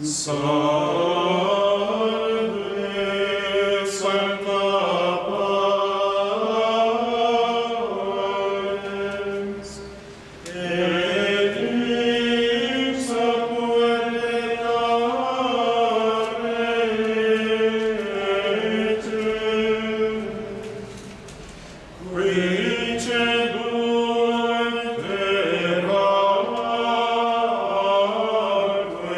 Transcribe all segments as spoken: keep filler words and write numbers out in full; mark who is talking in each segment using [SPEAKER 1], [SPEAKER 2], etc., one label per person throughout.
[SPEAKER 1] Salve, Sancta Pax, et ipsa puella rege, qui cedunt terraque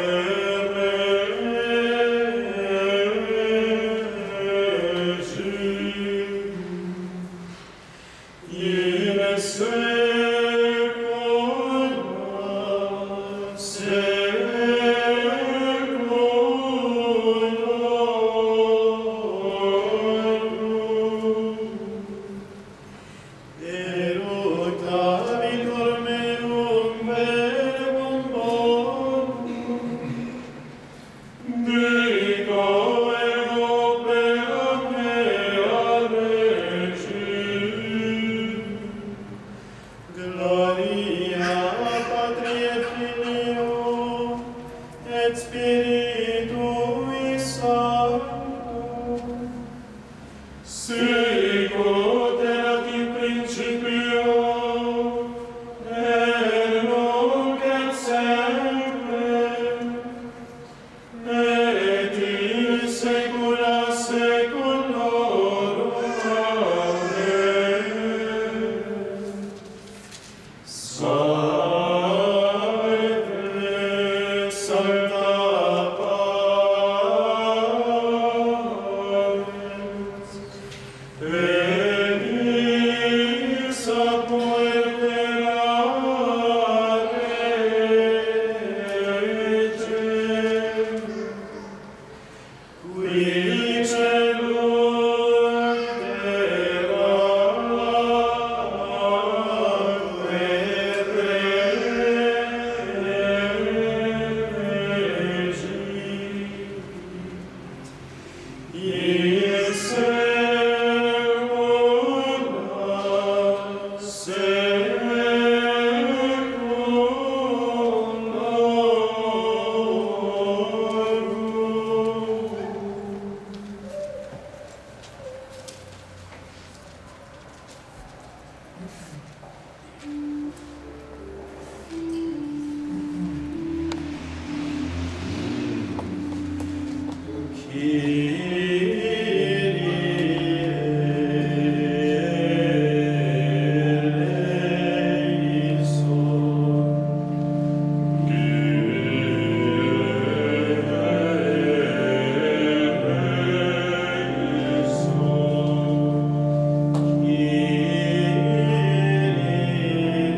[SPEAKER 1] regim, in saecula saeculorum. Eructavitur meum verbum bonum, dico ego per mea regim. Gloria Patri et Filio et Spiritui Sancto, sicut erat in principio, et nunc et semper, et in saecula saeculorum. Amen. Salve, Sancta Pax, et ipsa puella rege, qui cedunt terraque regim, in saecula saeculorum. Kyrie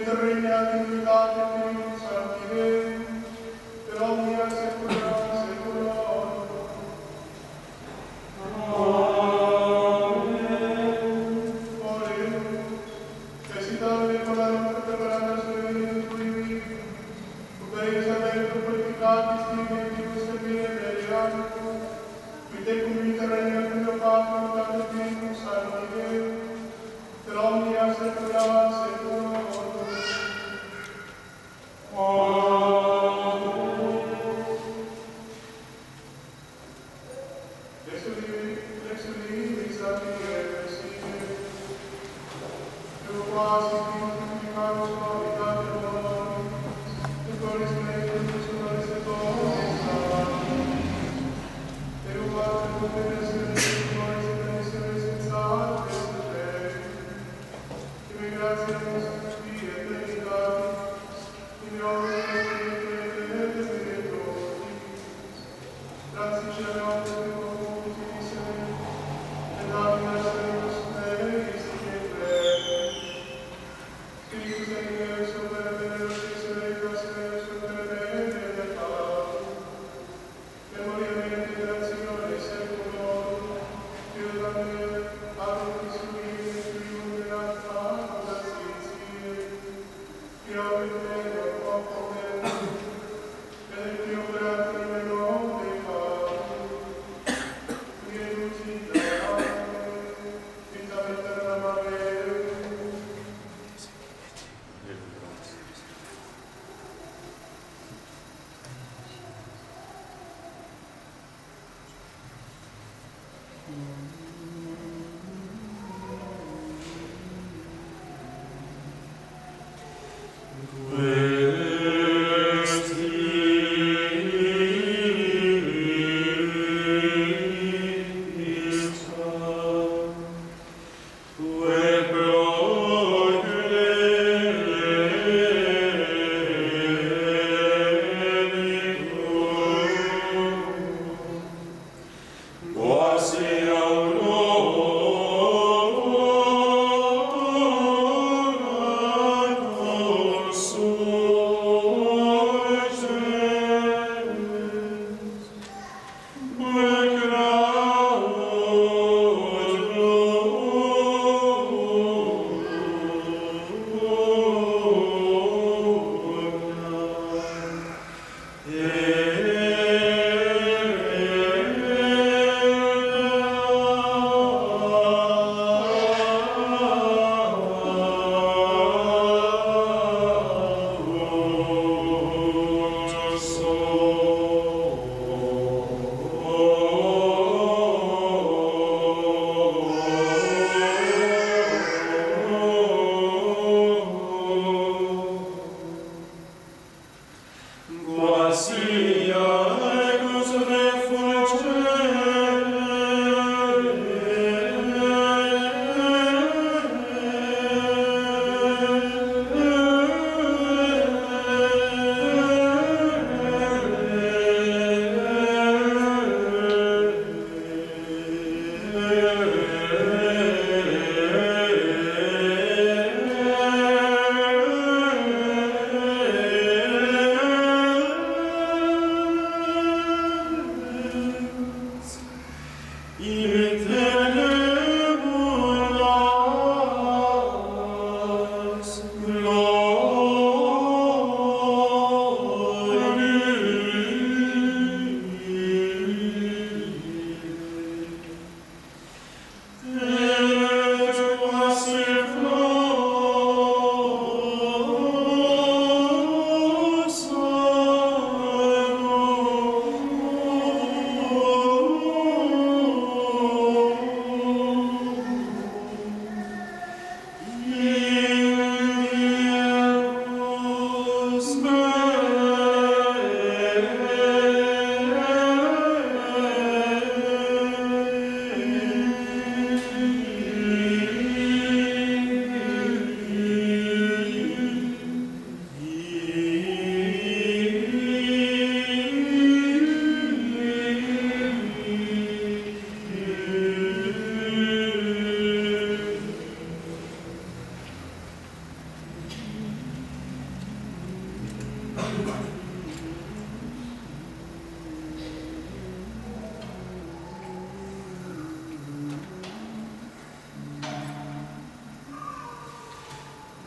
[SPEAKER 2] Io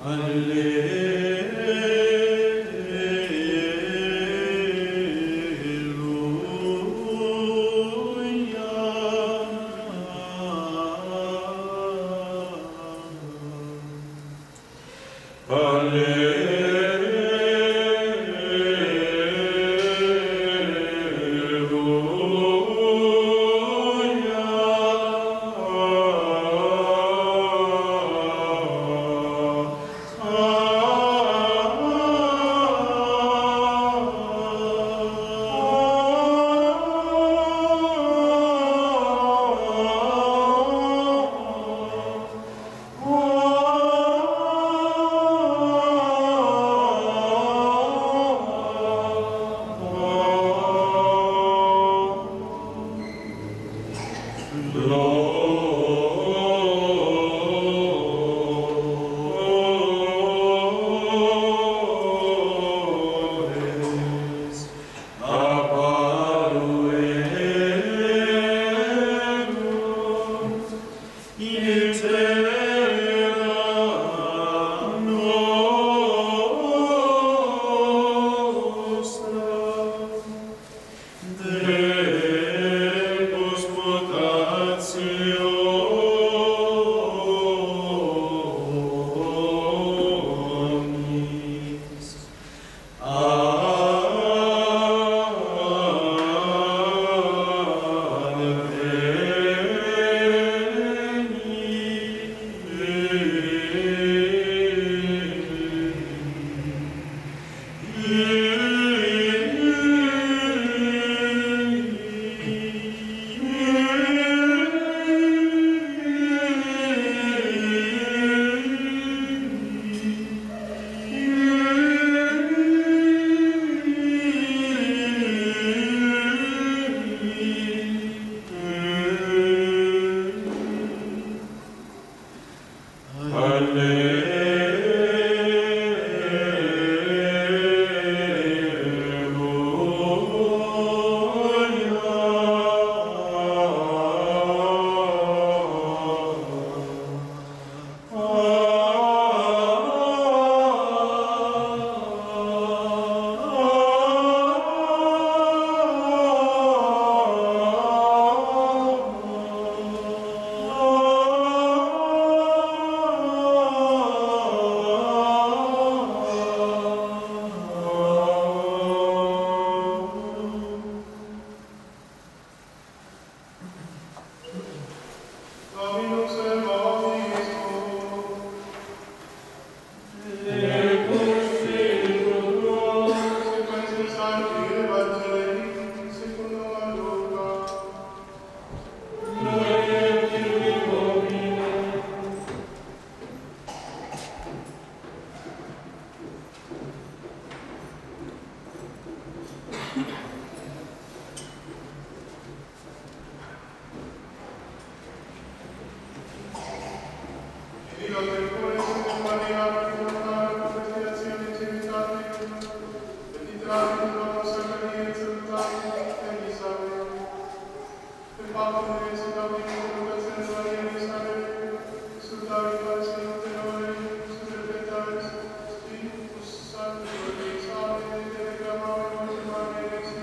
[SPEAKER 2] Amen.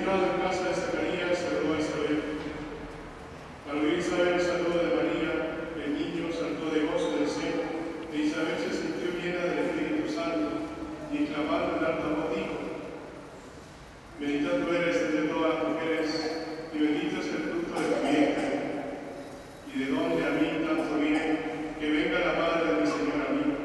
[SPEAKER 2] entrado en casa de Zacarías, saludó a Isabel. Al oír Isabel el saludo de María, el niño saltó de gozo del seno, e Isabel se sintió llena del Espíritu Santo, y clamando en alta voz dijo: bendita tú eres entre todas las mujeres, y bendito es el fruto de tu vientre. Y de dónde a mí tanto viene, que venga la madre de mi Señor a mí.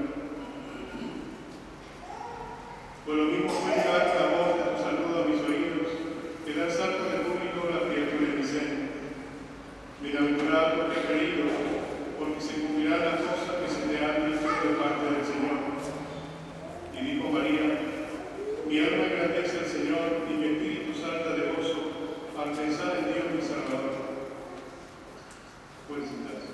[SPEAKER 2] Por lo mismo fue llegar la voz de tu saludo a mis oídos, que da el salto del público la criatura de mi seno. Bienaventurado tu preferido, porque se cumplirán las cosas que se te han dicho de parte del Señor. Y dijo María: mi alma agradece al Señor, y mi espíritu salta de gozo al pensar en Dios mi Salvador. Pueden sentarse.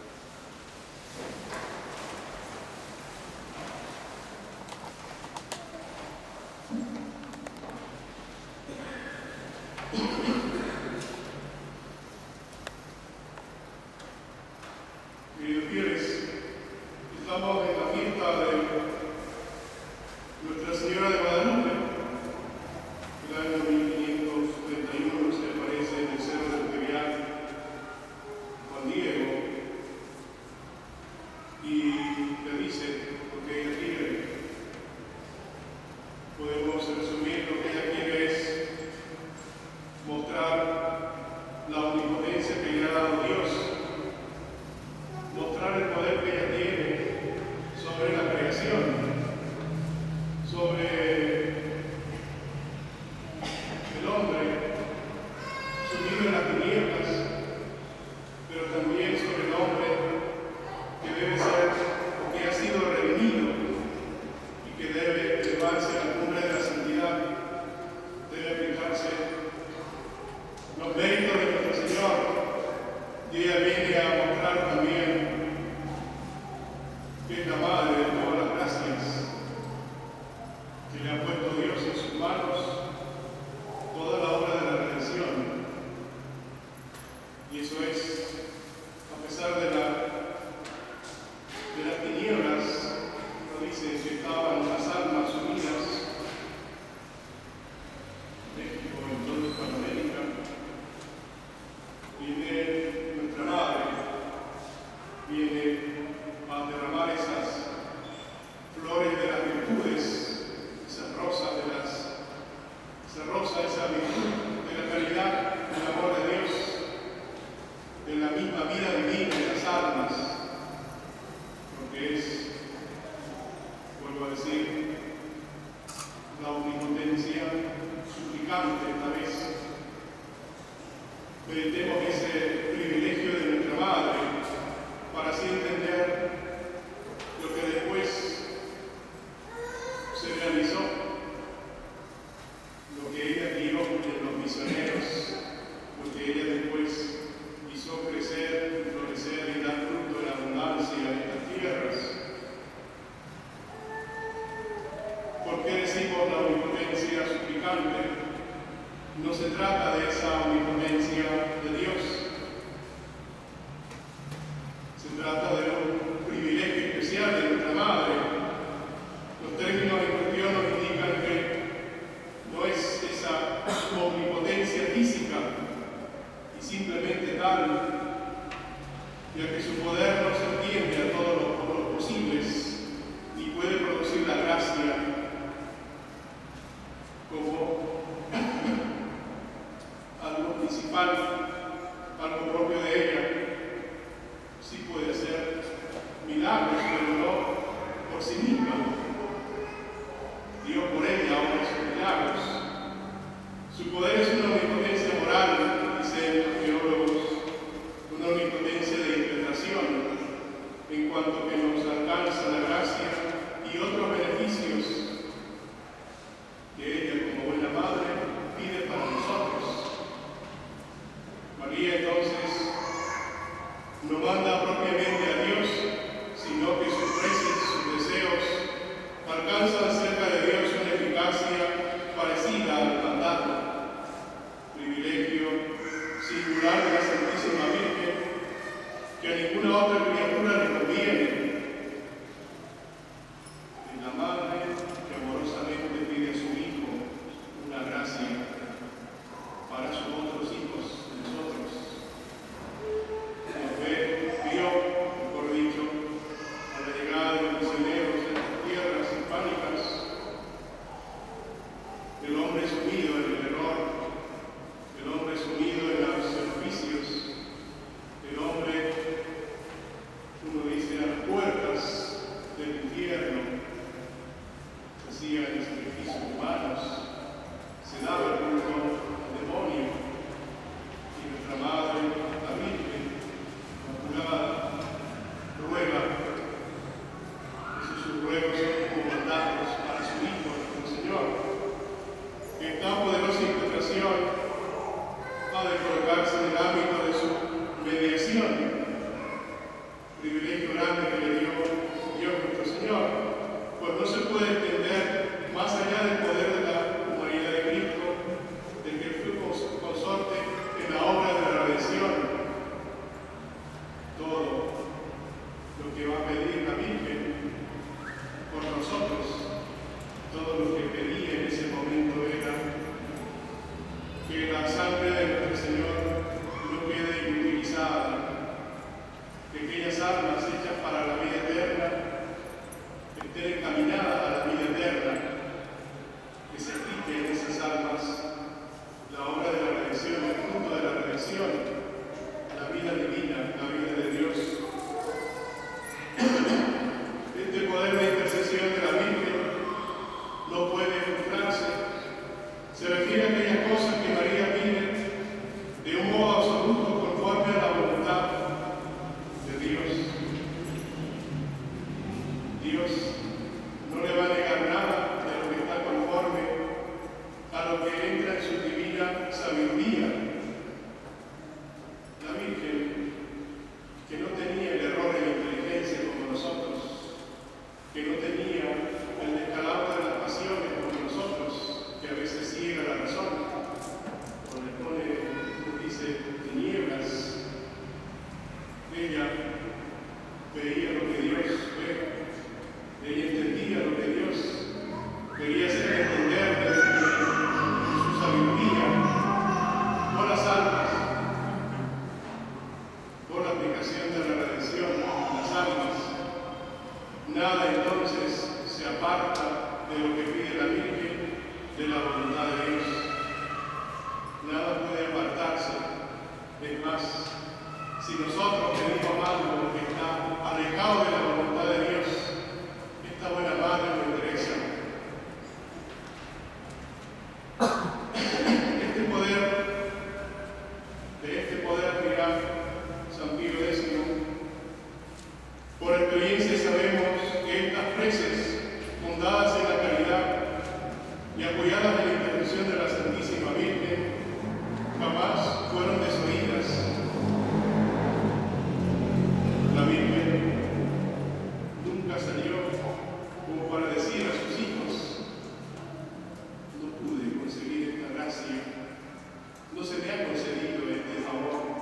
[SPEAKER 2] Queridos fieles, estamos en la fiesta de Nuestra Señora de Guadalupe. El año mil quinientos treinta y uno se aparece en el Cerro del Tevial Juan Diego y le dice lo que ella quiere. Podemos resumir lo que ella quiere es mostrar la omnipotencia que le ha dado Dios, mostrar el poder que ella tiene sobre la creación, sobre el hombre sumido en las tinieblas, pero también sobre el hombre que debe ser o que ha sido redimido y que debe elevarse a la cumbre de la santidad, debe aplicarse los méritos de nuestro Señor. Y ella viene a mostrar también que es la madre de todas las gracias, que le ha puesto Dios en sus manos toda la obra de la redención. Y eso es, a pesar de, la, de las tinieblas, nos dice que estaban las almas unidas, México, en toda Hispanoamérica, viene nuestra madre, viene a derramar esas flores de las virtudes, esas rosas de las, esa rosa, esa virtud de la caridad, del amor de Dios, de la misma vida divina de las almas, porque es, vuelvo a decir, la omnipotencia suplicante esta vez. Meditemos ese privilegio de nuestra madre para así entender lo que después se realizó, lo que ella dio en los misioneros, lo que ella después hizo crecer, florecer y dar fruto en abundancia en estas tierras. ¿Por qué decimos la omnipotencia suplicante? No se trata de esa omnipotencia de Dios. Se trata de un privilegio especial de nuestra madre. Los términos en cuestión nos indican que no es esa omnipotencia física y simplemente tal, ya que su poder no se entiende a todos los, todos los posibles, ni puede producir la gracia como algo principal, algo propio de ella. Sí puede hacer milagros, pero no por sí misma. Dios por ella obra sus milagros. Su poder es una omnipotencia moral, dicen los teólogos, una omnipotencia de interpretación, en cuanto que nos alcanza la gracia y otros beneficios que ella, como buena madre, pide para nosotros. María entonces no manda propiamente a Dios, sino que sus preces, sus deseos, alcanzan cerca de Dios una eficacia parecida al mandato. el ámbito de su mediación. Privilegio grande que le dio Dios nuestro Señor, pues no se puede entender más allá del poder de la humanidad de Cristo, de que fue consorte en la obra de la redención. Todo lo que va a pedir la Virgen por nosotros, todo lo que pedía en ese momento era que la sangre de nuestro Señor no quede inutilizada, que aquellas almas hechas para la vida eterna estén encaminadas a la vida eterna, que se aplique en esas almas la obra de la redención, el fruto de la redención, la vida divina, la vida de Dios. Este poder de intercesión de la Virgen no puede frustrarse. Se refiere a aquellas cosas que María pide de un modo absoluto conforme a la voluntad de Dios. Dios no le va a negar nada de lo que está conforme a lo que entra en su divina sabiduría. La Virgen, que no tenía el error en la inteligencia como nosotros, que no tenía el descalabro de las pasiones como nosotros, que a veces ciega la razón, o le pone, nos dice, tinieblas. Ella veía lo que Dios ve, ella entendía lo que Dios quería hacer entender de su sabiduría, con las almas, con la aplicación de la redención, las almas. Nada entonces se aparta de lo que pide la Virgen, de la voluntad de Dios. Nada puede apartarse. Es más, si nosotros pedimos algo que está alejado de la voluntad de Dios, esta buena madre lo interesa. Este poder, de este poder admirar San Pío décimo, por experiencia sabemos que estas preces, fundadas en la caridad y apoyadas en la intercesión de la Santísima Virgen, jamás fueron desoídas. La Virgen nunca salió como para decir a sus hijos: no pude conseguir esta gracia, no se me ha concedido este favor.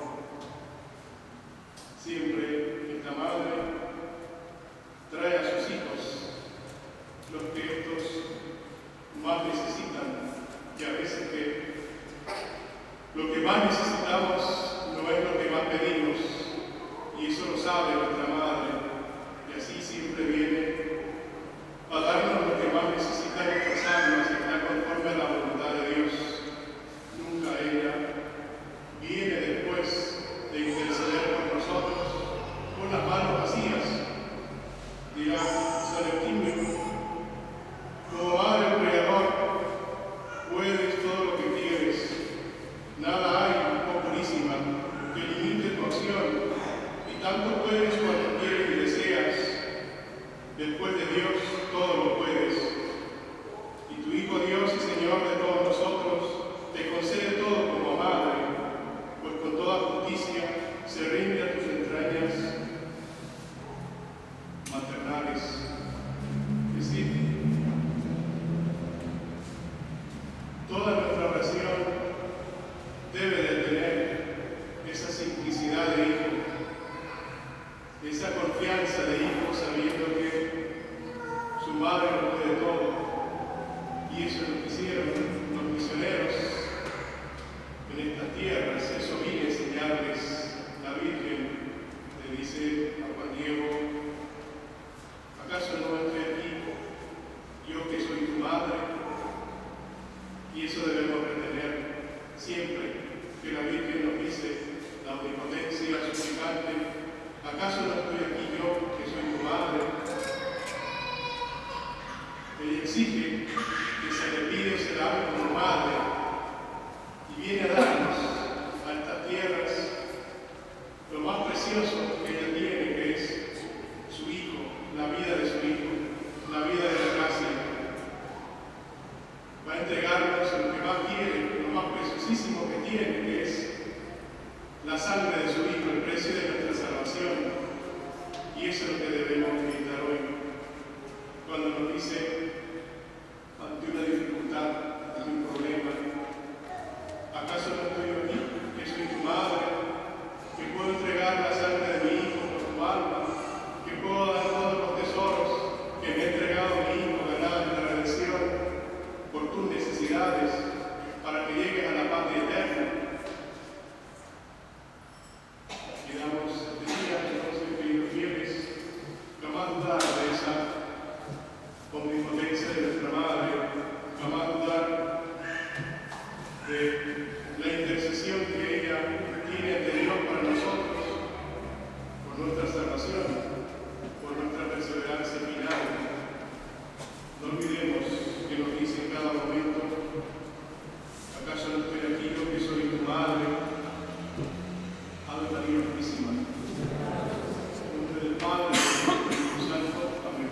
[SPEAKER 2] Siempre esta madre trae a sus hijos los que estos más necesitan, y a veces que lo que más necesitamos no es lo que más pedimos, y eso lo sabe nuestra madre, y así siempre viene a darnos lo que más necesitan nuestras almas, que está conforme a la voluntad de Dios. Nunca ella viene después de interceder por nosotros con las manos vacías. Dirá San Eutimio: como madre del Creador, puedes todo lo que quieres. Nada hay, oh purísima, que limite tu acción, y tanto puedes cuanto quieres y deseas. Después de Dios, todo lo puedes. Y tu Hijo Dios y Señor de todos nosotros te concede todo como madre, pues con toda justicia se rinde a tus entrañas maternales. Es decir, toda nuestra oración debe de tener esa simplicidad de hijo, esa confianza de hijo, sabiendo que su madre lo puede todo. Y eso es lo que hicieron los misioneros en estas tierras. Eso vine a enseñarles. La Virgen le dice a Juan Diego: ¿acaso no estoy aquí, yo que soy tu madre? Y eso debemos retener siempre, que la Virgen nos dice, la omnipotencia suplicante: ¿acaso no estoy aquí yo que soy tu madre? Ella exige que se le pide ese dar como madre, y viene a darnos a estas tierras lo más precioso que ella tiene, que es su Hijo, la vida de su Hijo, la vida de la gracia. Va a entregarnos lo que más quiere, lo más preciosísimo que tiene, que es la sangre de su Hijo, el precio de nuestra salvación. Y eso es lo que debemos meditar hoy. Cuando nos dice, ante una dificultad, ante un problema, ¿acaso no estoy aquí, que soy tu madre, que puedo entregar la sangre de mi Hijo por tu alma, que puedo dar todos los tesoros que me ha entregado mi Hijo ganado en la redención por tus necesidades, para que llegues a la patria eterna? Y damos este día, entonces, queridos fieles, jamás dudar de esa omnipotencia de nuestra Madre, jamás dudar de la intercesión que ella tiene ante Dios para nosotros, por nuestra salvación, por nuestra perseverancia final. No olvidemos que nos dice en cada momento, ¿acaso no estoy aquí yo que soy tu madre? Ave María Purísima. En nombre del Padre, del Hijo y del Espíritu Santo. Amén.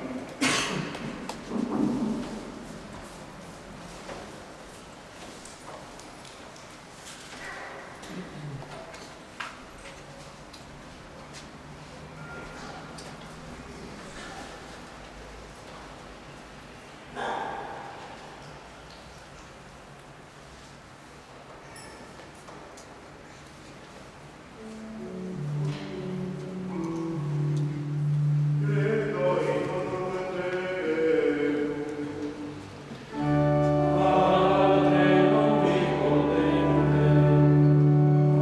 [SPEAKER 1] Padre, non vi potente,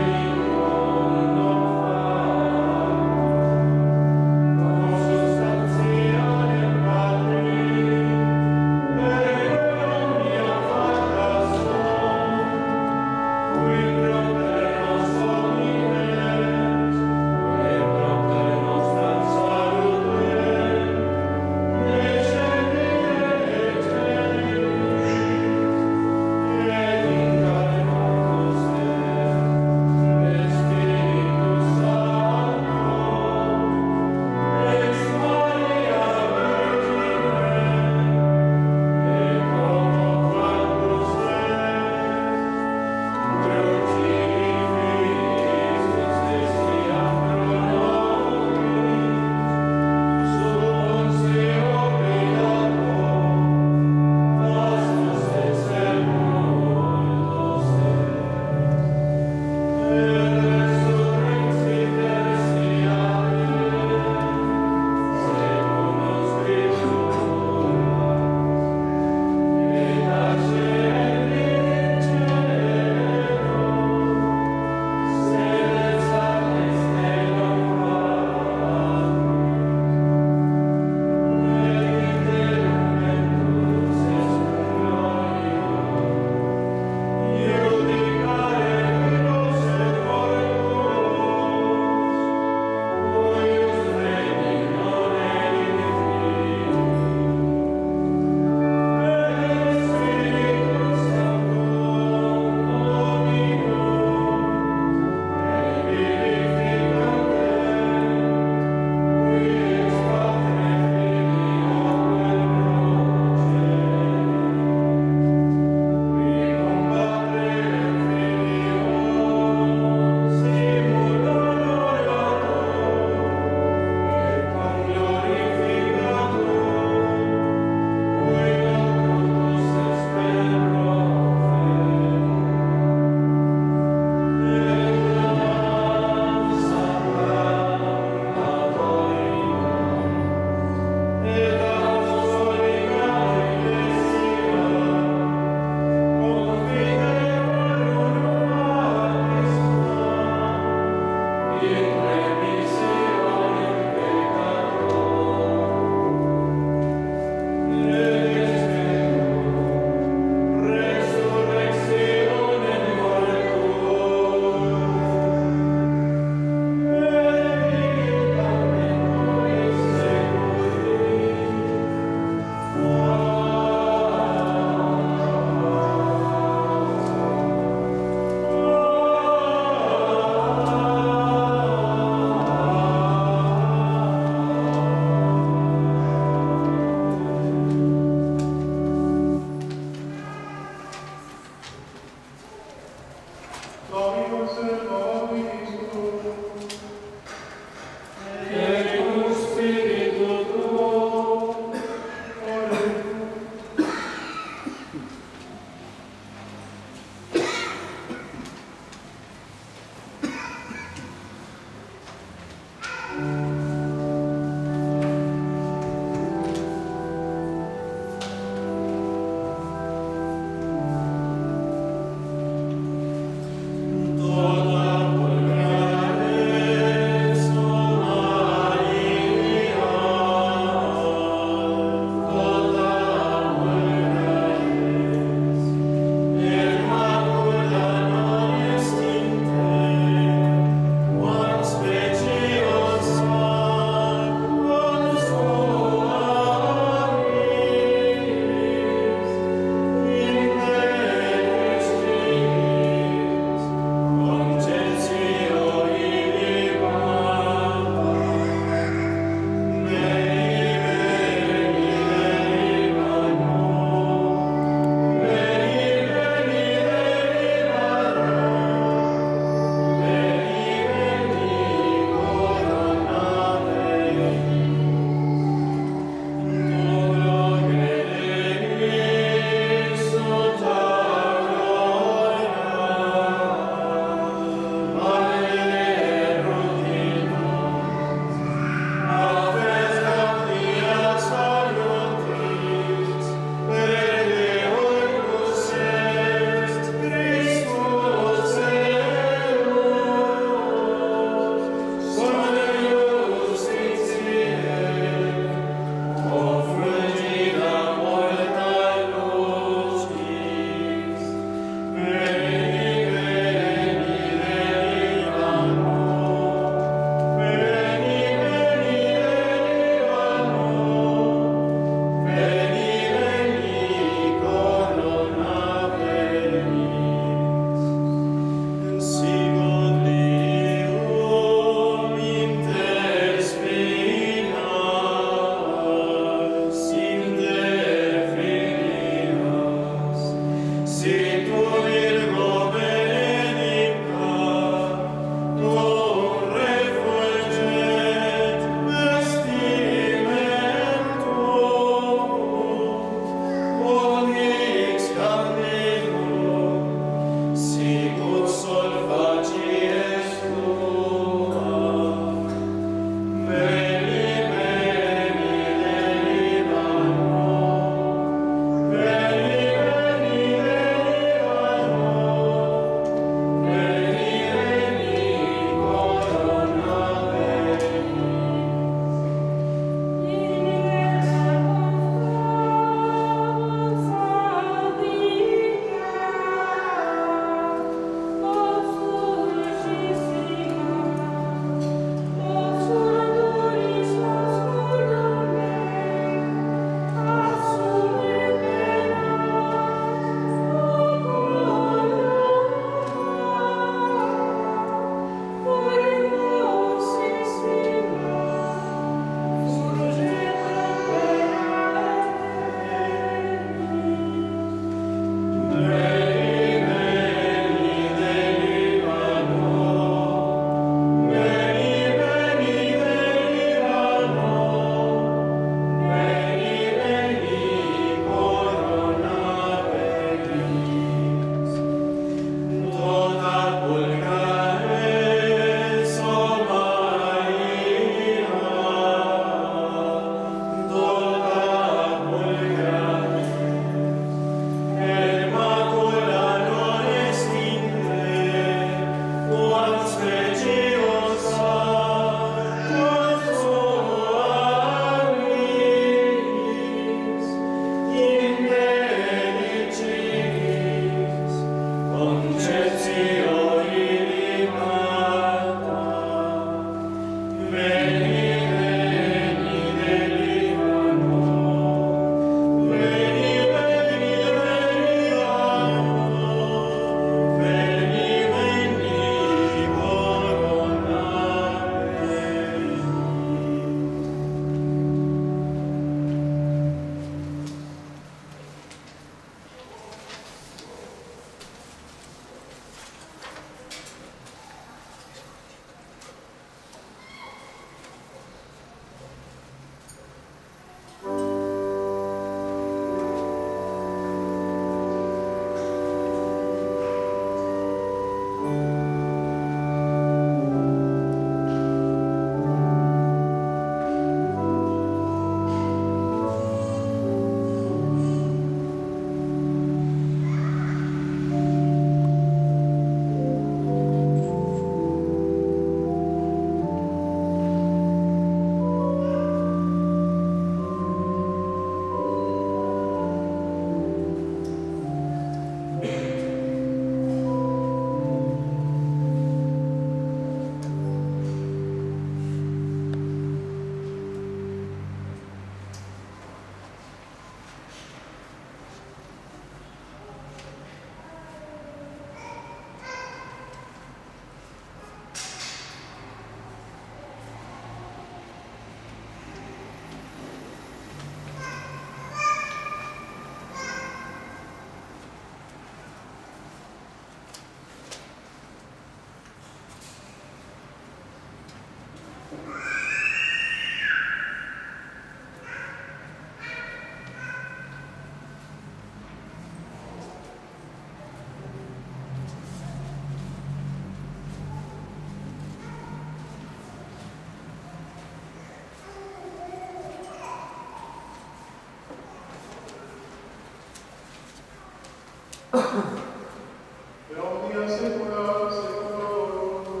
[SPEAKER 2] per omnia saecula saeculorum.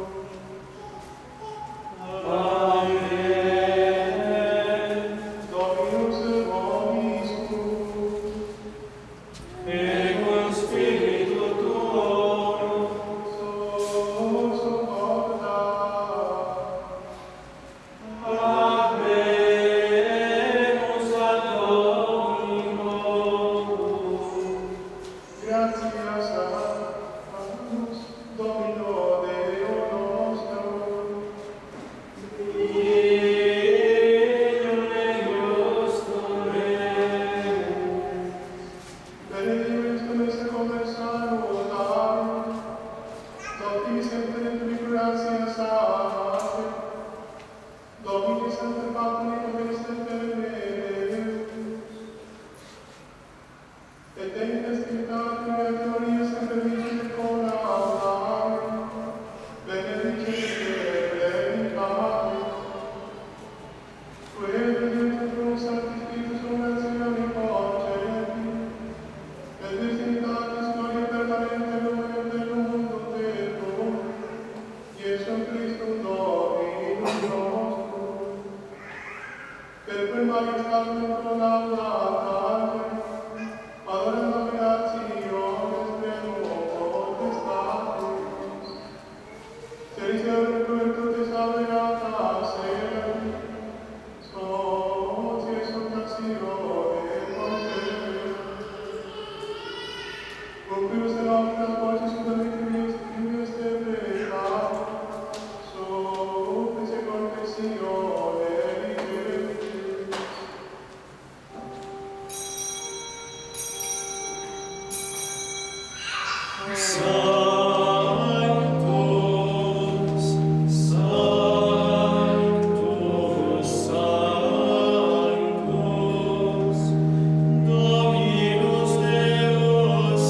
[SPEAKER 1] Amen.
[SPEAKER 2] Dominus vobiscum.
[SPEAKER 1] Et cum spiritu tuo.
[SPEAKER 2] So socorda.
[SPEAKER 1] Habemus ad Domino.
[SPEAKER 2] Gratias a Deus, Domino Deo nostro.
[SPEAKER 1] Ignum eius turemus.
[SPEAKER 2] Benedictus come conversano Domini sempre tui gratias a Domini sempre Patri Domini sempre Deus. Et Dei Spiritate et gloria sempre vicine con audare. Benedicere et predicare. Quae Deus Sancti Spiritus conversione concedi. Et Trinitatis gloria permanente lumen del mundo tecum. Iesum Christum Dominum nostrum. Per quem majestatem collaudatam, adorem dominationes pleno potestatis. Seriserum virtutes aveatas eram, socie exultatione concedere. Cum prius et omnes voces sudamitius prius de peccato, supplice confessione ricevis.
[SPEAKER 1] Sanctus, Sanctus, Sanctus, Dominus Deus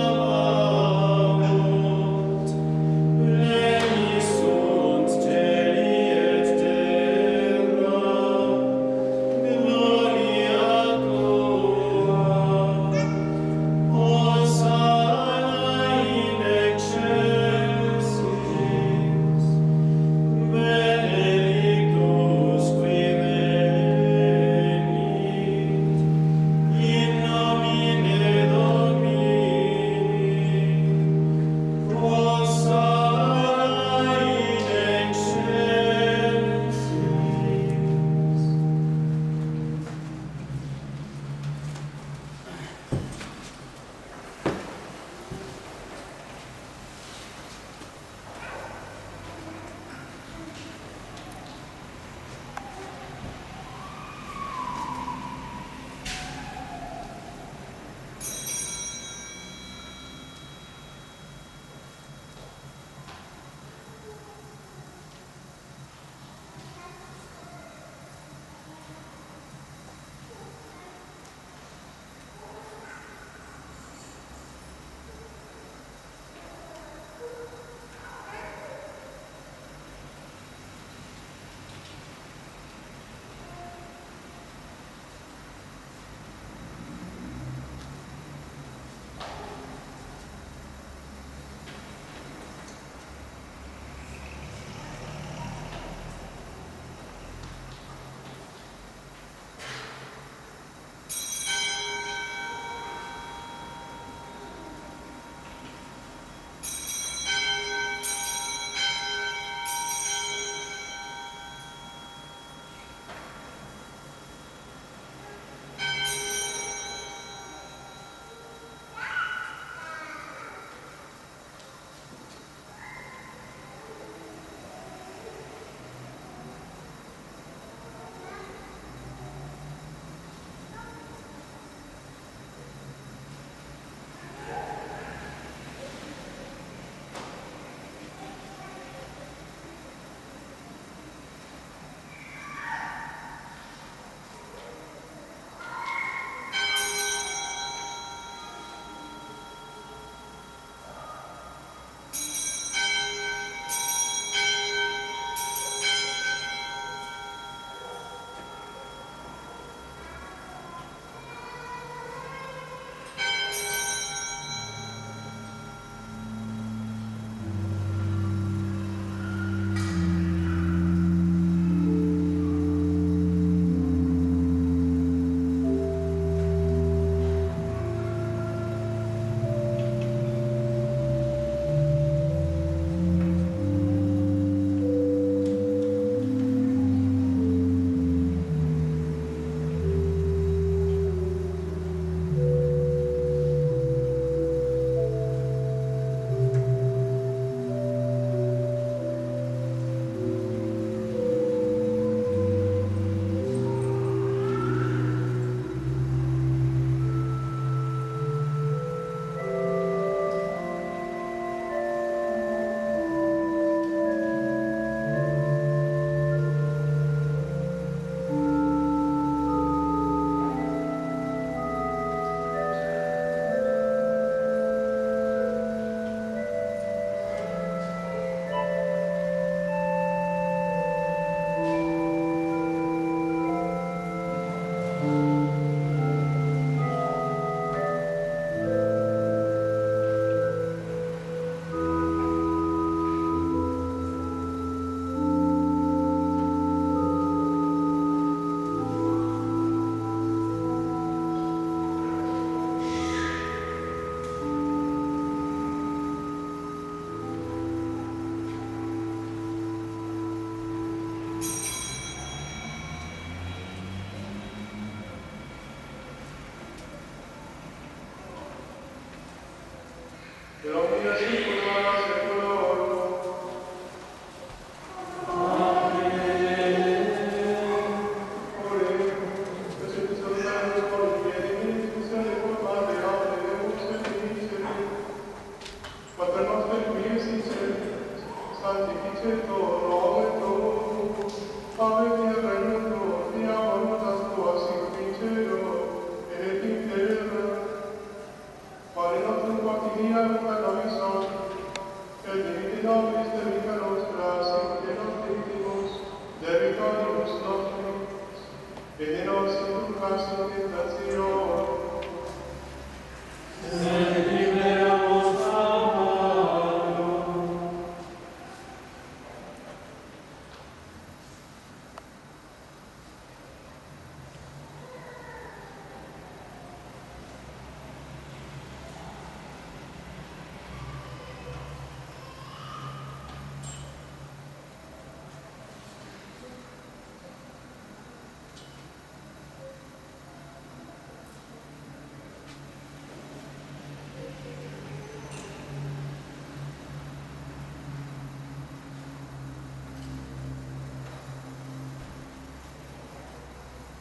[SPEAKER 1] Sabaoth, pleni sunt celi et terra, gloria tua. Hosanna in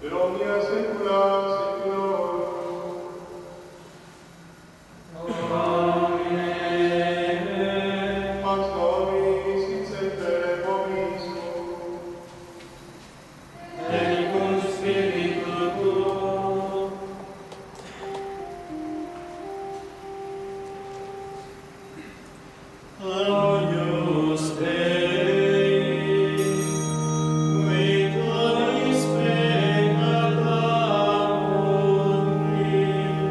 [SPEAKER 2] per omnia saecula saeculorum.
[SPEAKER 1] Amen.
[SPEAKER 2] Pax Domini sit semper vobiscum.
[SPEAKER 1] Et cum spiritu tuo. Agnus Dei, qui tollis peccata mundi,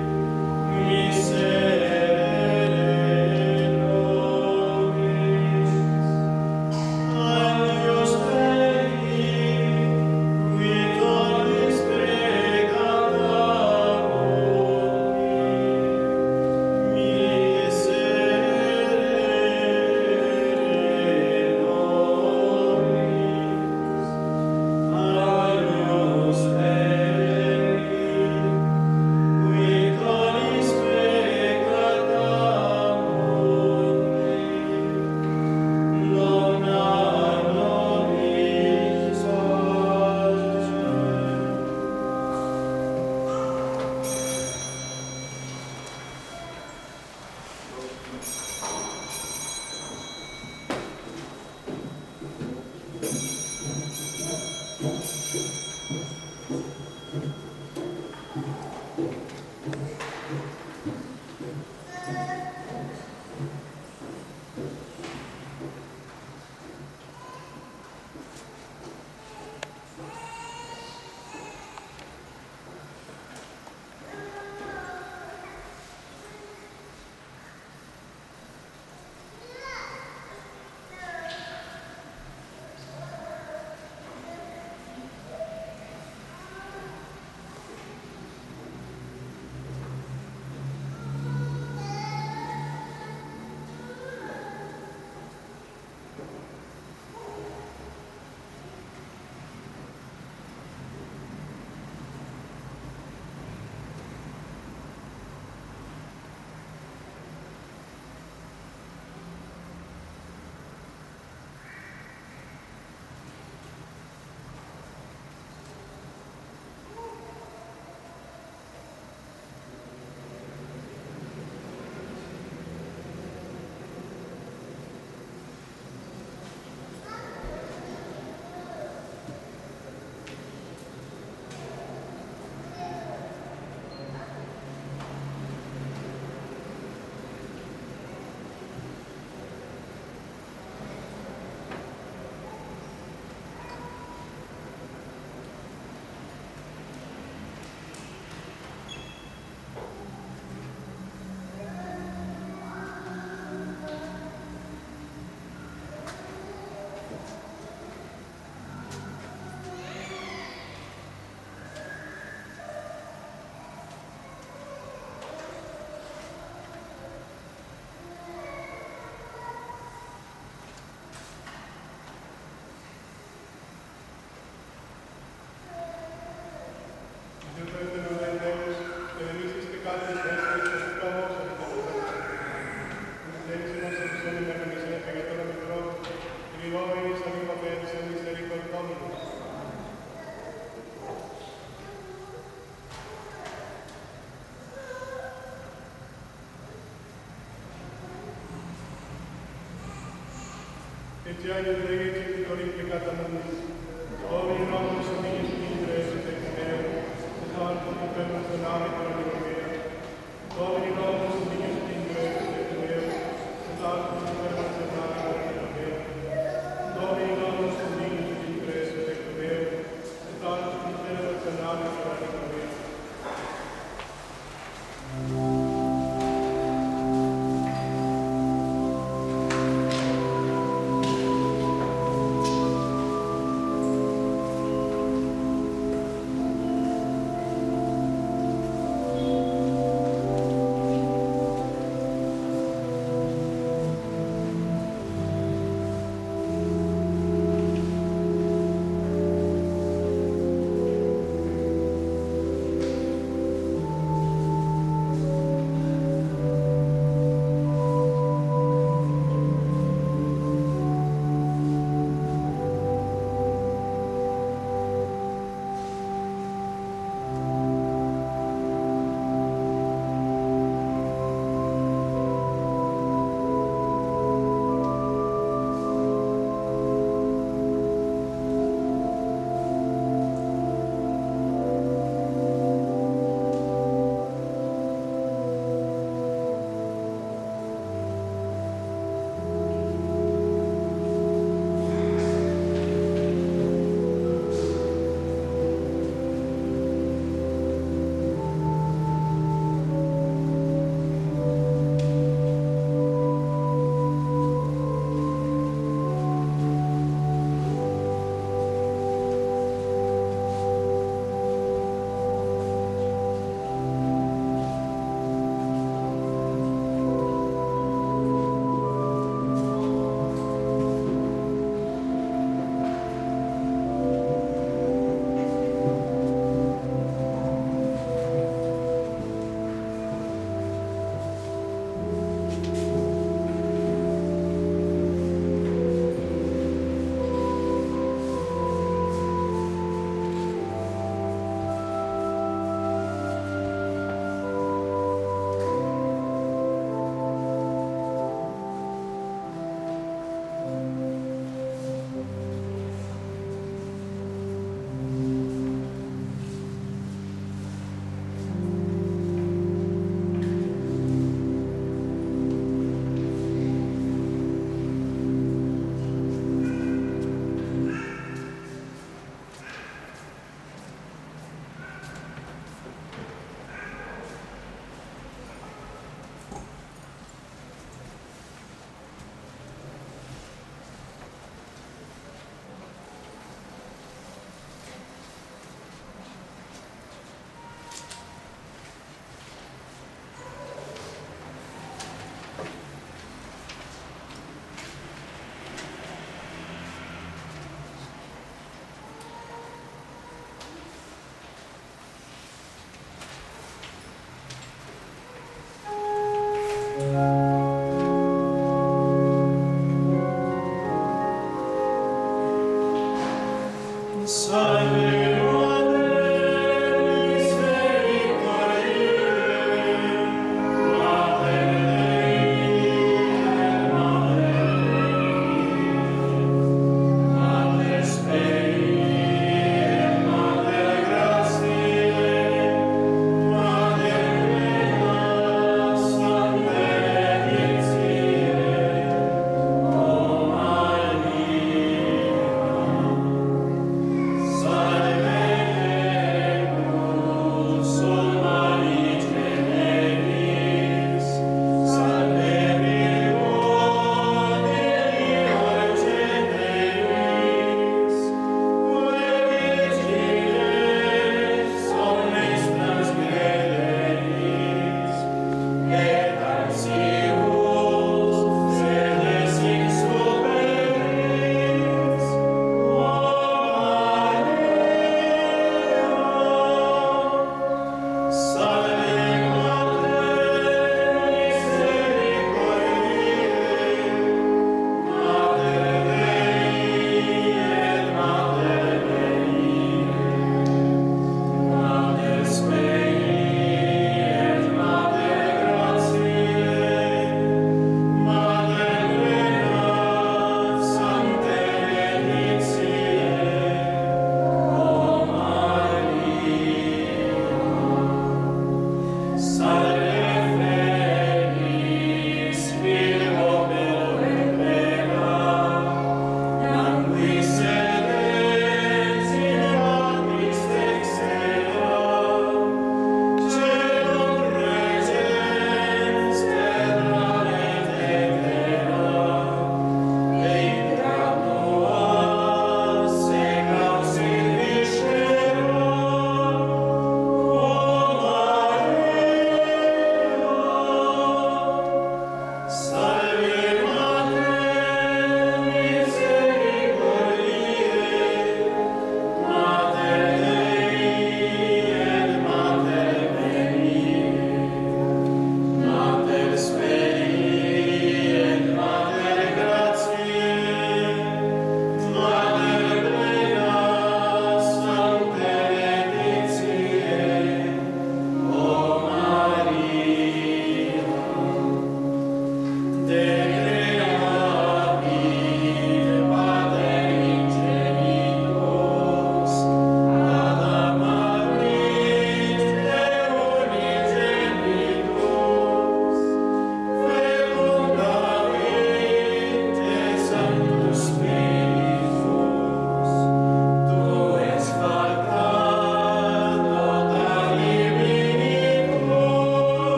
[SPEAKER 1] miserere nobis. Agnus Dei, qui tollis peccata mundi, miserere nobis. Agnus Dei, qui tollis peccata mundi, dona nobis
[SPEAKER 2] Et tiae Dei Gentitori peccata mundi, Domini nomus Dominus Ministres et Tecumeo, et tantum impermessionare per anima mea. Domini nomus Dominus Ministres et Tecumeo, et tantum impermessionare per anima mea. Domini nomus Dominus Ministres et Tecumeo, et tantum impermessionare per anima mea.
[SPEAKER 1] Amen.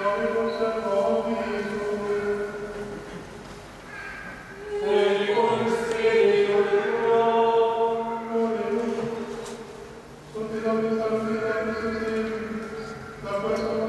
[SPEAKER 2] La fuerza